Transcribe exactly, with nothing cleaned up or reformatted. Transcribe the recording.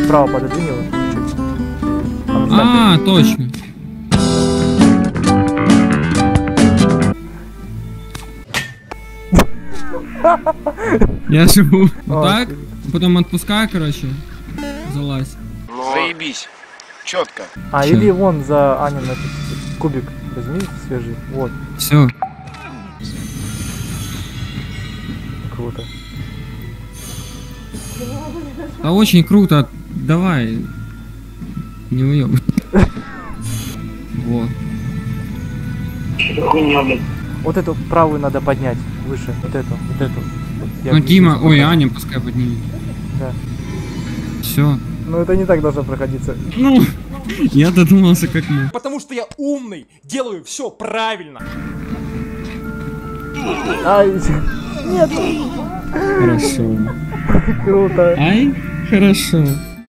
вправо пододвинь его чуть-чуть. А, точно. Я живу вот так, потом отпускаю, короче, залазь. Заебись. Четко. А, Чё? иди вон за Анин этот кубик. Возьми свежий. Вот. Все. Круто. А очень круто. Давай. Не уебай. Вот. Вот эту правую надо поднять. Выше. Вот эту. Вот эту. Я Ну, вижу, Дима, сколько- ой, Аня пускай поднимет. Да. Все. Ну это не так должно проходиться. Ну, я додумался как мы. Потому что я умный, делаю все правильно. Ай, нет, Хорошо. круто. Ай, хорошо.